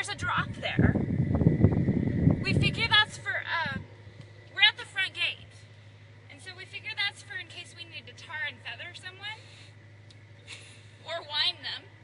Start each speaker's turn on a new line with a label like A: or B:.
A: there's a drop there. We figure that's for, we're at the front gate. And so we figure that's for in case we need to tar and feather someone. Or wine them.